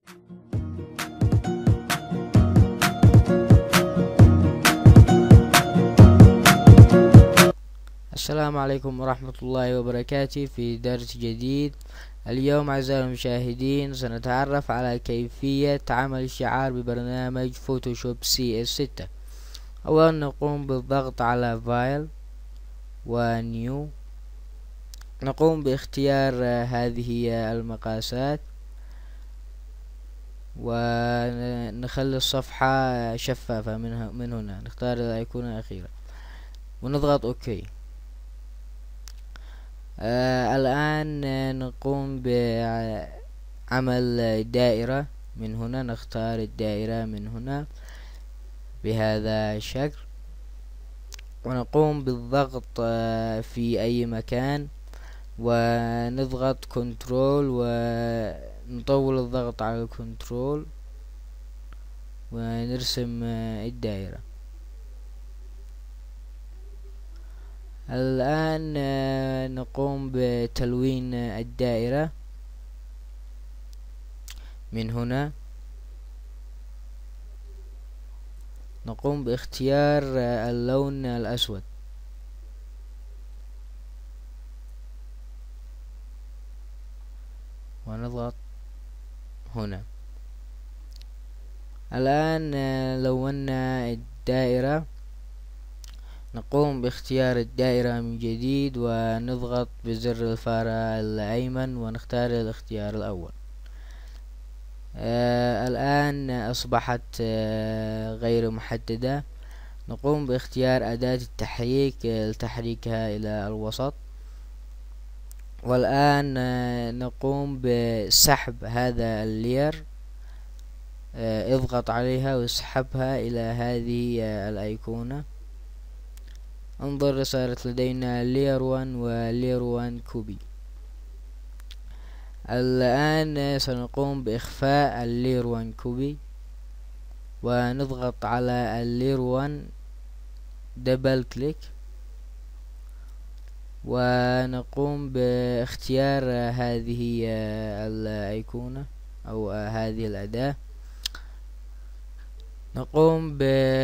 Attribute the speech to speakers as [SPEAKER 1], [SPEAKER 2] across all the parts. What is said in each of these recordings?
[SPEAKER 1] السلام عليكم ورحمة الله وبركاته. في درس جديد اليوم أعزائي المشاهدين سنتعرف على كيفية عمل الشعار ببرنامج فوتوشوب CS6. أولا نقوم بالضغط على فايل ونيو، نقوم باختيار هذه المقاسات ونخلي الصفحة شفافة. من هنا نختار الأيقونة الأخيرة ونضغط OK. الآن نقوم بعمل دائرة. من هنا نختار الدائرة من هنا بهذا الشكل، ونقوم بالضغط في أي مكان ونضغط كنترول ونطول الضغط على الكنترول ونرسم الدائرة. الآن نقوم بتلوين الدائرة. من هنا نقوم باختيار اللون الأسود ونضغط هنا. الآن لونا الدائرة، نقوم باختيار الدائرة من جديد ونضغط بزر الفارة الأيمن ونختار الاختيار الأول. الآن أصبحت غير محددة. نقوم باختيار أداة التحريك لتحريكها إلى الوسط. والآن نقوم بسحب هذا اللير، اضغط عليها واسحبها إلى هذه الأيقونة. انظر، صارت لدينا لير 1 ولير 1 كوبي. الآن سنقوم بإخفاء اللير 1 كوبي ونضغط على اللير 1 دبل كليك، ونقوم باختيار هذه الأيقونة أو هذه الأداة. نقوم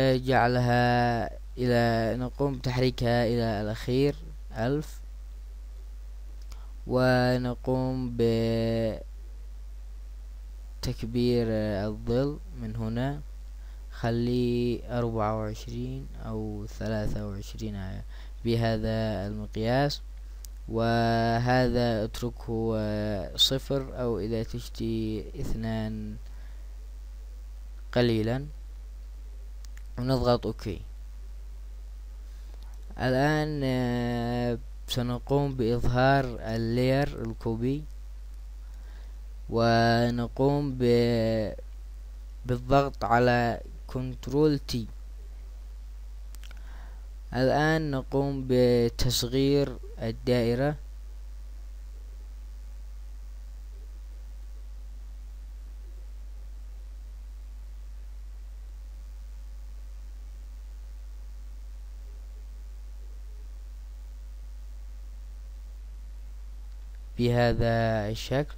[SPEAKER 1] بتحريكها إلى الأخير 1000، ونقوم بتكبير الظل. من هنا خلي 24 أو 23 بهذا المقياس، وهذا اتركه 0 أو إذا تشتي 2 قليلا، ونضغط OK. الآن سنقوم بإظهار اللير الكوبي، ونقوم بالضغط على كنترول T. الآن نقوم بتصغير الدائرة. بهذا الشكل.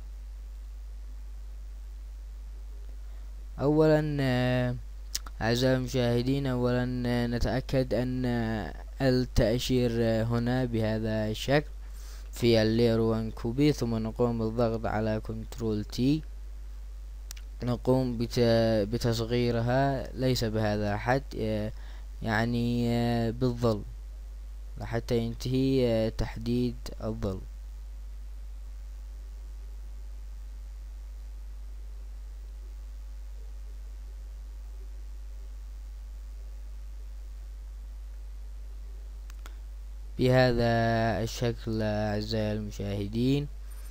[SPEAKER 1] أولا أعزائي المشاهدين، أولا نتأكد أن التأشير هنا بهذا الشكل في اللير 1 كوبي، ثم نقوم بالضغط على كنترول تي. نقوم بتصغيرها ليس بهذا الحد، يعني بالظل حتى ينتهي تحديد الظل. بهذا الشكل أعزائي المشاهدين،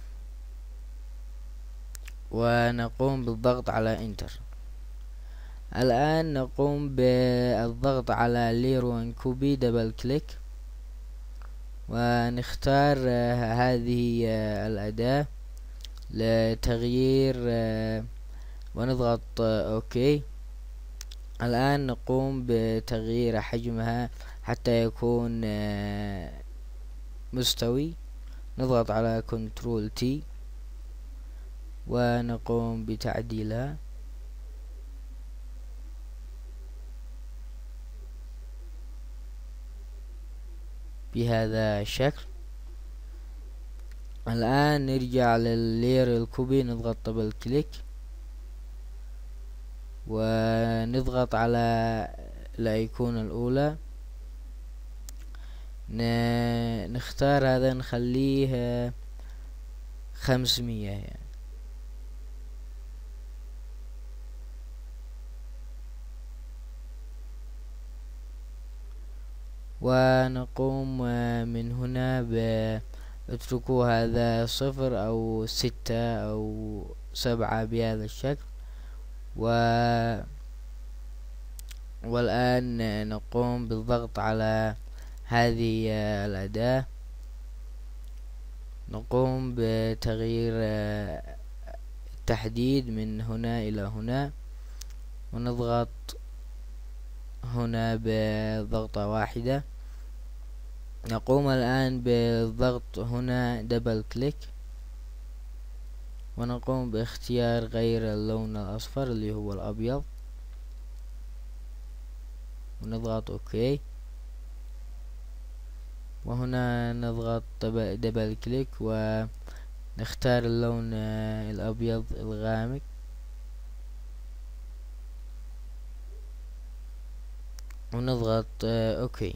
[SPEAKER 1] ونقوم بالضغط على انتر. الآن نقوم بالضغط على لير 1 كوبي دبل كليك، ونختار هذه الأداة لتغيير ونضغط OK. الآن نقوم بتغيير حجمها حتى يكون مستوي. نضغط على كنترول تي ونقوم بتعديلها بهذا الشكل. الآن نرجع لللاير الكوبي، نضغط دبل كليك ونضغط على الأيقونة الأولى، نختار هذا نخليه 500 يعني. ونقوم من هنا اتركوا هذا 0 أو 6 أو 7 بهذا الشكل. والآن نقوم بالضغط على هذه الأداة، نقوم بتغيير التحديد من هنا إلى هنا، ونضغط هنا بضغطة واحدة. نقوم الآن بالضغط هنا دبل كليك، ونقوم باختيار غير اللون الأصفر اللي هو الأبيض، ونضغط اوكي. وهنا نضغط دبل كليك ونختار اللون الأبيض الغامق، ونضغط اوكي.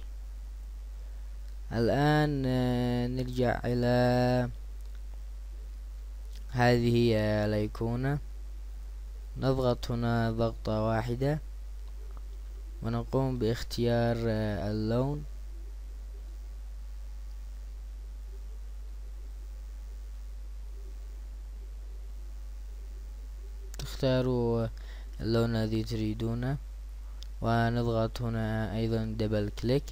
[SPEAKER 1] الآن نرجع إلى هذه الأيقونة، نضغط هنا ضغطة واحدة، ونقوم باختيار اللون، تختاروا اللون الذي تريدونه، ونضغط هنا أيضا دبل كليك،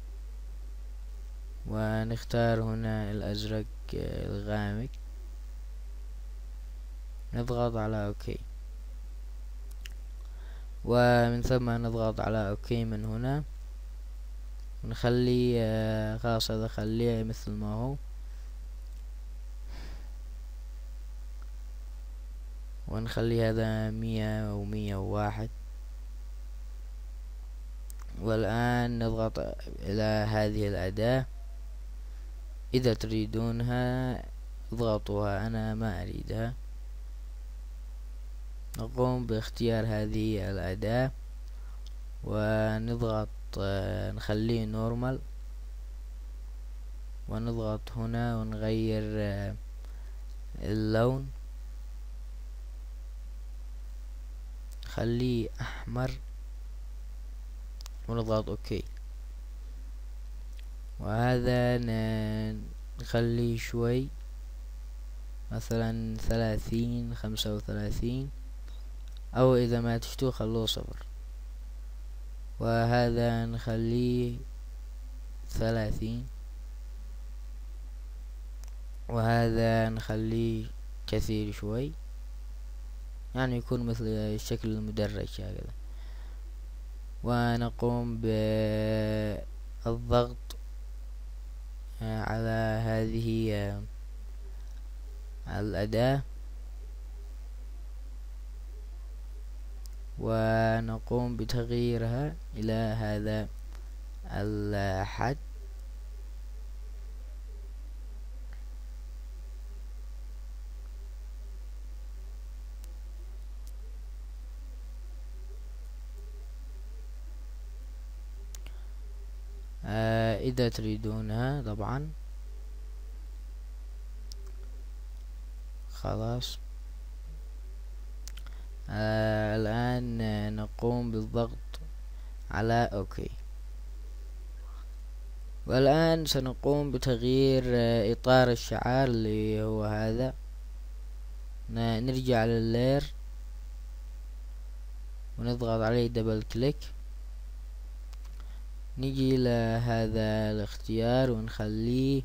[SPEAKER 1] ونختار هنا الأزرق الغامق، نضغط على اوكي. ومن ثم نضغط على اوكي من هنا، ونخلي خلاص هذا خليه مثل ما هو، ونخلي هذا 100 أو 101. والآن نضغط إلى هذه الأداة، إذا تريدونها اضغطوها، أنا ما أريدها. نقوم باختيار هذه الأداة ونضغط نخليه نورمال، ونضغط هنا ونغير اللون، خليه أحمر، ونضغط اوكي. وهذا نخليه شوي، مثلا 30 35، او اذا ما تشتوه خلوه 0. وهذا نخليه 30، وهذا نخليه كثير شوي، يعني يكون مثل الشكل المدرج هكذا. ونقوم بالضغط على هذه الأداة، ونقوم بتغييرها إلى هذا الحد. إذا تريدونها طبعا. خلاص. الآن نقوم بالضغط على اوكي. والآن سنقوم بتغيير إطار الشعار اللي هو هذا. نرجع لللاير ونضغط عليه دبل كليك، نجي لهذا الاختيار ونخليه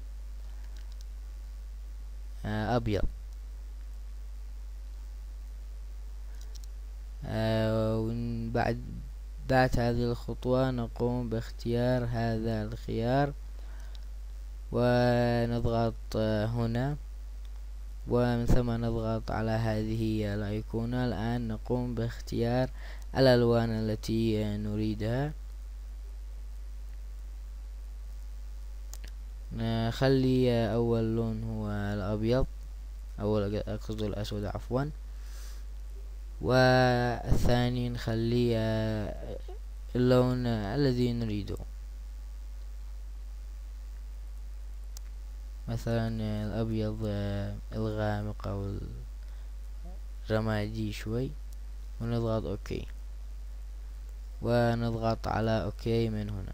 [SPEAKER 1] أبيض. بعد هذه الخطوة نقوم باختيار هذا الخيار ونضغط هنا ومن ثم نضغط على هذه الأيقونة. الآن نقوم باختيار الألوان التي نريدها. نخلي أول لون هو الأبيض، أقصد الأسود عفوا، والثاني نخلي اللون الذي نريده، مثلا الأبيض الغامق أو الرمادي شوي، ونضغط أوكي، ونضغط على أوكي من هنا.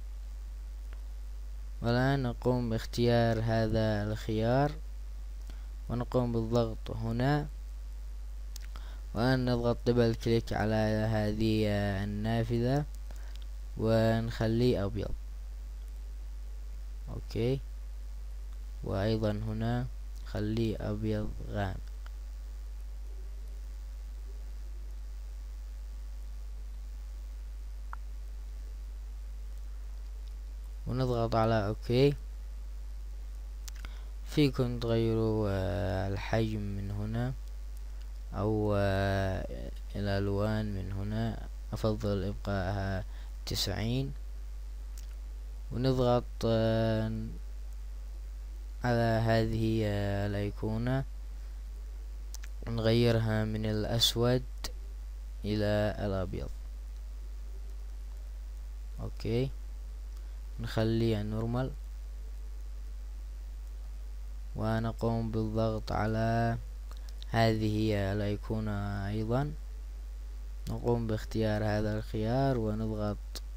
[SPEAKER 1] والآن نقوم باختيار هذا الخيار ونقوم بالضغط هنا، والآن نضغط دبل كليك على هذه النافذة ونخليه أبيض. أوكي، وأيضا هنا خليه أبيض غامق. ونضغط على أوكي. فيكم تغيروا الحجم من هنا أو الألوان من هنا، أفضل إبقائها 90. ونضغط على هذه الأيقونة ونغيرها من الأسود إلى الأبيض. أوكي، نخليها نورمال، ونقوم بالضغط على هذه الأيقونة أيضا. نقوم باختيار هذا الخيار ونضغط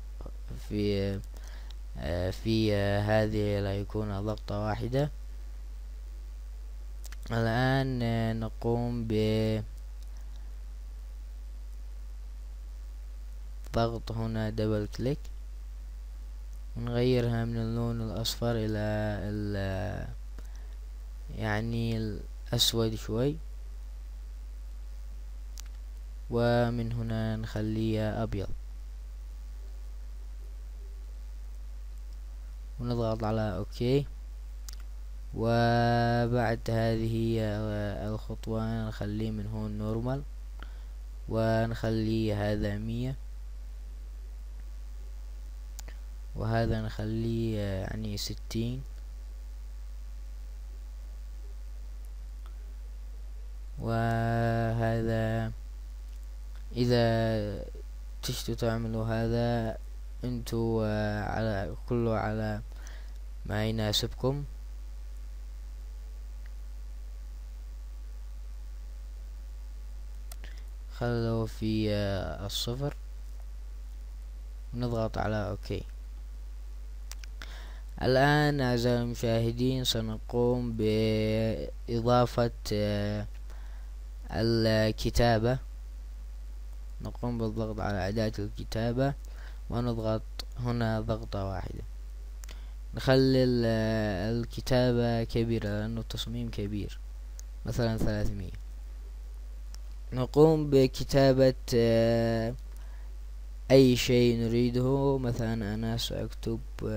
[SPEAKER 1] في هذه الأيقونة ضغطة واحدة. الآن نقوم بضغط هنا دبل كليك ونغيرها من اللون الأصفر إلى يعني الأسود شوي، ومن هنا نخليها أبيض، ونضغط على أوكي. وبعد هذه الخطوة نخليه من هون نورمال، ونخلي هذا 100، وهذا نخليه يعني 60، وهذا إذا تشتوا تعملوا هذا انتوا على كله على ما يناسبكم. خلوا في الصفر، ونضغط على اوكي. الآن أعزائي المشاهدين سنقوم بإضافة الكتابة. نقوم بالضغط على أداة الكتابة ونضغط هنا ضغطة واحدة. نخلي الكتابة كبيرة لأنه التصميم كبير، مثلا 300. نقوم بكتابة أي شيء نريده. مثلا أنا سأكتب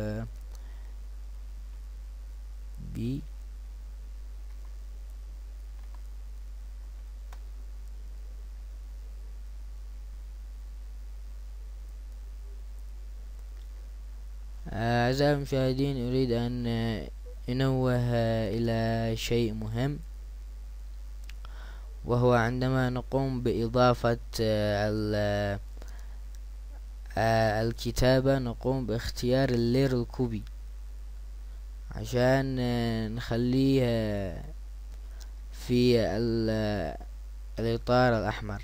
[SPEAKER 1] بي أعزائي المشاهدين، أريد أن أنوه إلى شيء مهم، وهو عندما نقوم بإضافة الكتابة نقوم باختيار اللير الكوبي عشان نخليه في الإطار الأحمر،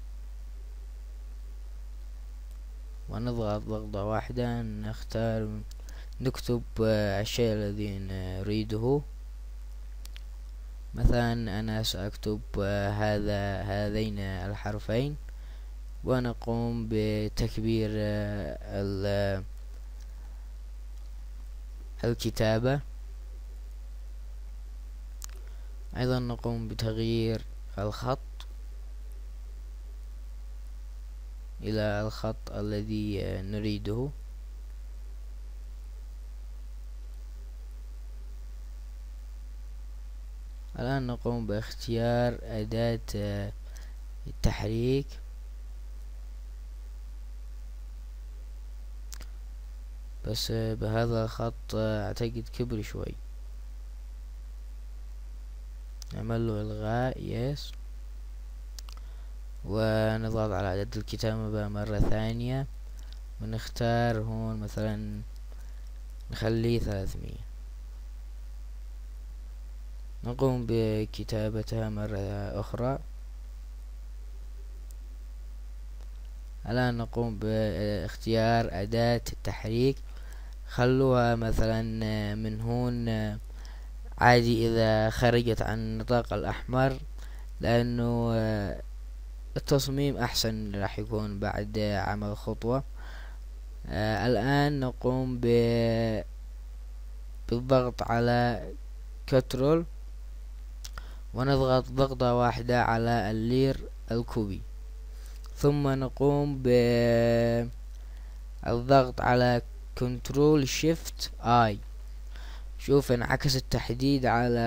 [SPEAKER 1] ونضغط ضغطة واحدة. نكتب الشيء الذي نريده. مثلا أنا سأكتب هذين الحرفين، ونقوم بتكبير الكتابة. أيضا نقوم بتغيير الخط إلى الخط الذي نريده. الآن نقوم باختيار أداة التحريك. بس بهذا الخط أعتقد كبر شوي، نعمل له إلغاء يس، ونضغط على عدد الكتابة مرة ثانية، ونختار هون مثلا نخليه 300. نقوم بكتابتها مرة أخرى. الآن نقوم باختيار أداة التحريك. خلوها مثلا من هون عادي إذا خرجت عن النطاق الأحمر، لأنه التصميم أحسن راح يكون بعد عمل خطوة. الآن نقوم بالضغط على كنترول، ونضغط ضغطة واحدة على اللير الكوبي، ثم نقوم بالضغط على كنترول شيفت اي. شوف انعكس التحديد على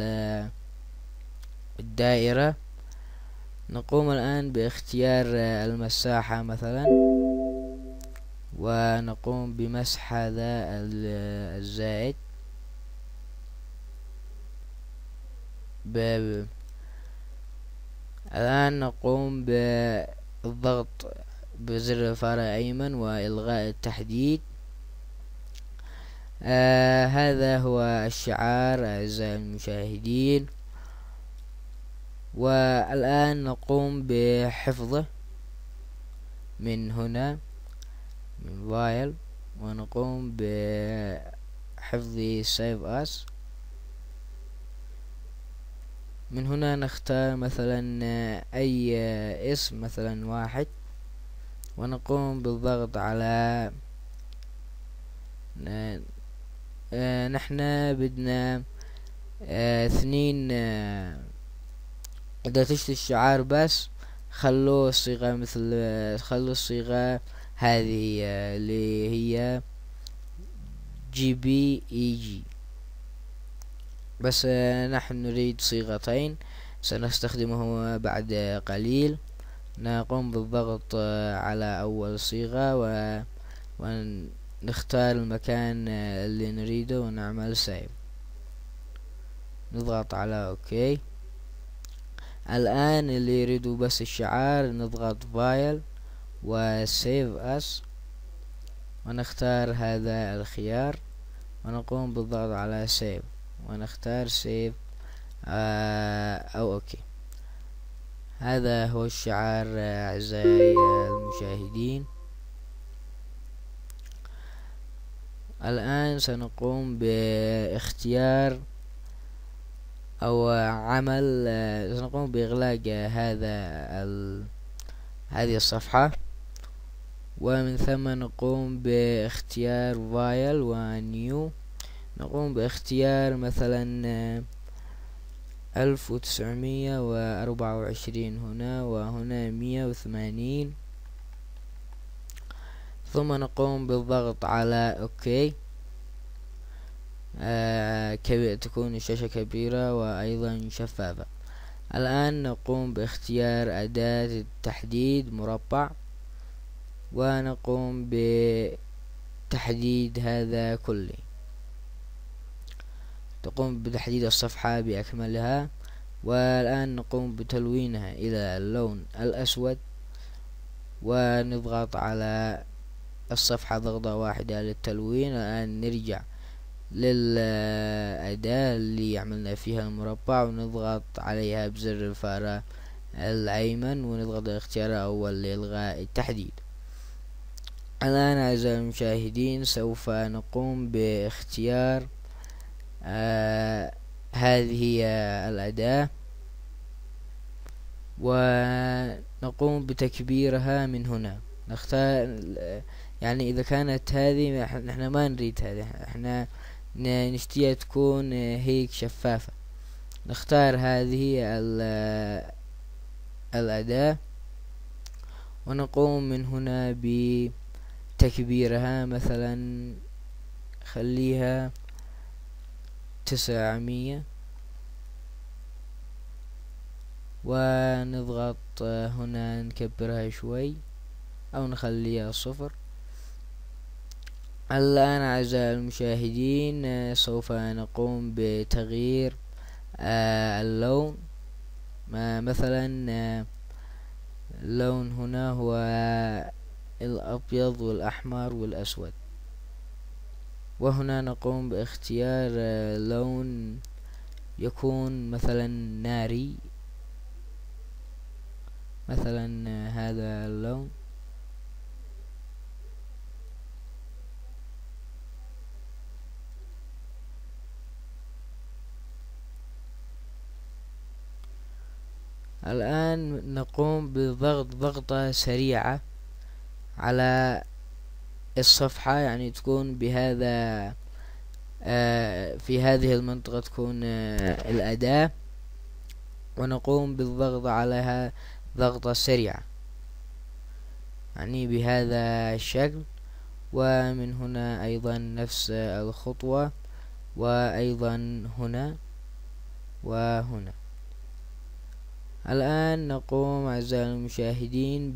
[SPEAKER 1] الدائرة. نقوم الآن باختيار المساحة مثلا، ونقوم بمسح هذا الزائد. الآن نقوم بالضغط بزر الفارة أيمن وإلغاء التحديد. هذا هو الشعار أعزائي المشاهدين، والآن نقوم بحفظه من هنا من فايل، ونقوم بحفظ سيف اس. من هنا نختار مثلا أي اسم، مثلا 1، ونقوم بالضغط على نحن بدنا 2. إذا تشتري الشعار بس خلوا الصيغة مثل خلوا الصيغة هذه اللي هي JPEG. بس نحن نريد صيغتين سنستخدمه بعد قليل. نقوم بالضغط على أول صيغة ونختار المكان اللي نريده ونعمل سيف. نضغط على اوكي. الآن اللي يريدوا بس الشعار نضغط فايل وسيف اس، ونختار هذا الخيار، ونقوم بالضغط على سيف، ونختار سيف او اوكي. هذا هو الشعار اعزائي المشاهدين. الآن سنقوم باختيار او عمل سنقوم باغلاق هذه الصفحة، ومن ثم نقوم باختيار فايل ونيو. نقوم باختيار مثلا 1924 هنا، وهنا 180، ثم نقوم بالضغط على اوكي. تكون الشاشة كبيرة وأيضا شفافة. الآن نقوم باختيار أداة التحديد مربع، ونقوم بتحديد هذا كله. تقوم بتحديد الصفحة بأكملها، والآن نقوم بتلوينها إلى اللون الأسود، ونضغط على الصفحة ضغطة واحدة للتلوين. الآن نرجع للأداة اللي عملنا فيها المربع، ونضغط عليها بزر الفارة الأيمن، ونضغط الاختيار الأول لإلغاء التحديد. الآن أعزائي المشاهدين سوف نقوم باختيار هذه الأداة، ونقوم بتكبيرها من هنا. نختار يعني إذا كانت هذه نحن ما نريد هذه، احنا نشتيها تكون هيك شفافة. نختار هذه الأداة، ونقوم من هنا بتكبيرها، مثلا خليها 900. ونضغط هنا نكبرها شوي أو نخليها 0. الآن أعزائي المشاهدين سوف نقوم بتغيير اللون. مثلا اللون هنا هو الأبيض والأحمر والأسود، وهنا نقوم باختيار لون يكون مثلا ناري، مثلا هذا اللون. الآن نقوم بضغط ضغطة سريعة على الصفحة، يعني تكون بهذا في هذه المنطقة تكون الأداة، ونقوم بالضغط عليها ضغطة سريعة، يعني بهذا الشكل. ومن هنا أيضا نفس الخطوة، وأيضا هنا وهنا. الآن نقوم أعزائي المشاهدين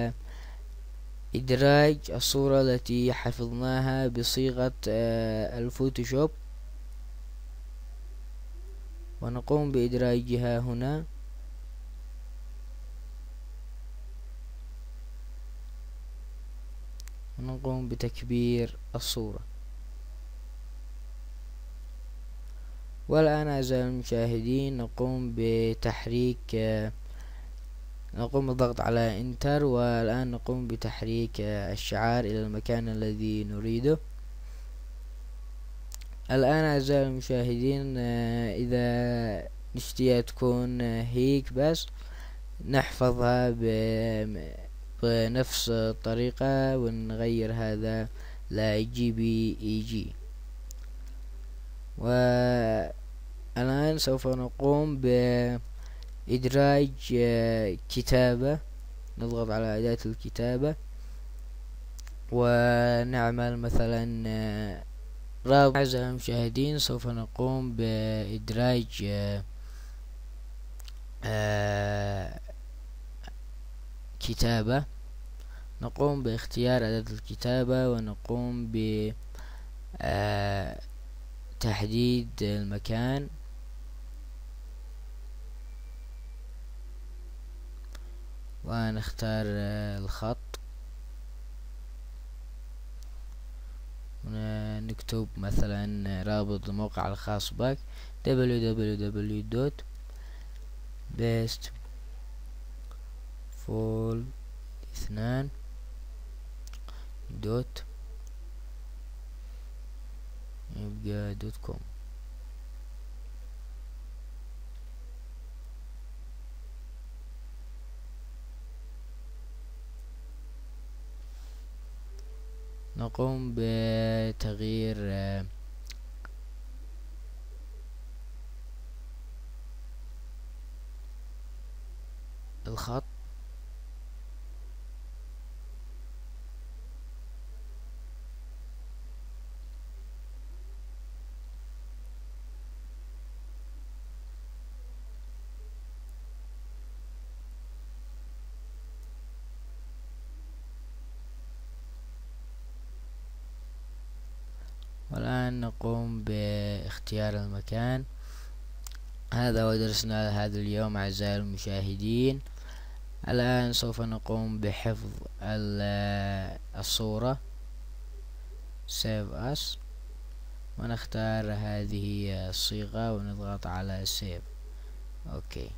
[SPEAKER 1] بإدراج الصورة التي حفظناها بصيغة الفوتوشوب، ونقوم بإدراجها هنا. ونقوم بتكبير الصورة. والآن أعزائي المشاهدين نقوم بالضغط على انتر، والآن نقوم بتحريك الشعار إلى المكان الذي نريده. الآن أعزائي المشاهدين إذا نشتيها تكون هيك بس نحفظها بنفس الطريقة ونغير هذا ل JPEG. والآن سوف نقوم بإدراج كتابة. نضغط على أداة الكتابة ونعمل مثلا رابط. أعزائي المشاهدين سوف نقوم بإدراج كتابة. نقوم باختيار أداة الكتابة ونقوم بتحديد المكان، ونختار الخط، ونكتب مثلا رابط الموقع الخاص بك www.bestfall2.com. نقوم بتغيير الخط. والآن نقوم باختيار المكان. هذا هو درسنا هذا اليوم أعزائي المشاهدين. الآن سوف نقوم بحفظ الصورة Save As، ونختار هذه الصيغة ونضغط على Save. أوكي.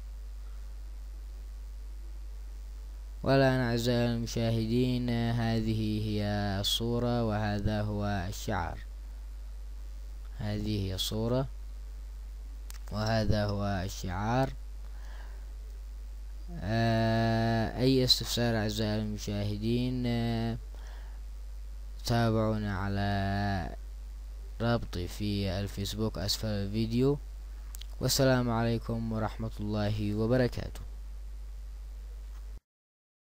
[SPEAKER 1] والآن أعزائي المشاهدين هذه هي الصورة وهذا هو الشعار. هذه هي الصورة وهذا هو الشعار. أي استفسار أعزائي المشاهدين تابعونا على رابطي في الفيسبوك أسفل الفيديو. والسلام عليكم ورحمة الله وبركاته.